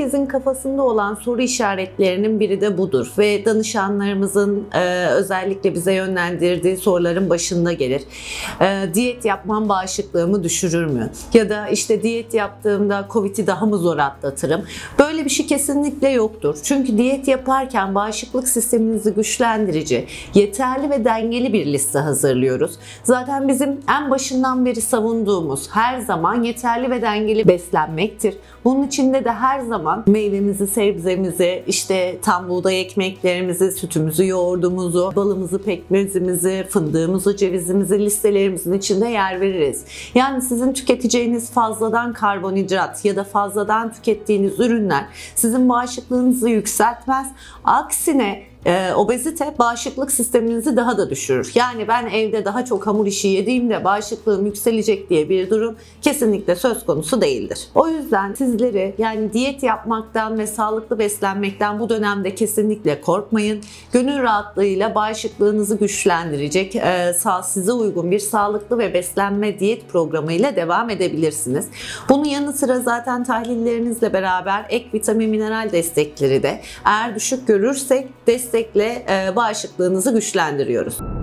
herkesin kafasında olan soru işaretlerinin biri de budur ve danışanlarımızın özellikle bize yönlendirdiği soruların başında gelir. Diyet yapmam bağışıklığımı düşürür mü? Ya da işte diyet yaptığımda Covid'i daha mı zor atlatırım? Böyle bir şey kesinlikle yoktur. Çünkü diyet yaparken bağışıklık sisteminizi güçlendirici, yeterli ve dengeli bir liste hazırlıyoruz. Zaten bizim en başından beri savunduğumuz her zaman yeterli ve dengeli beslenmektir. Bunun içinde de her zaman meyvemizi, sebzemizi, işte tam buğday ekmeklerimizi, sütümüzü, yoğurdumuzu, balımızı, pekmezimizi, fındığımızı, cevizimizi listelerimizin içinde yer veririz. Yani sizin tüketeceğiniz fazladan karbonhidrat ya da fazladan tükettiğiniz ürünler sizin bağışıklığınızı yükseltmez. Aksine obezite bağışıklık sisteminizi daha da düşürür. Yani ben evde daha çok hamur işi yediğimde bağışıklığım yükselecek diye bir durum kesinlikle söz konusu değildir. O yüzden sizleri yani diyet yapmaktan ve sağlıklı beslenmekten bu dönemde kesinlikle korkmayın. Gönül rahatlığıyla bağışıklığınızı güçlendirecek, size uygun bir sağlıklı ve beslenme diyet programıyla devam edebilirsiniz. Bunun yanı sıra zaten tahlillerinizle beraber ek vitamin mineral destekleri de eğer düşük görürsek destekle bağışıklığınızı güçlendiriyoruz.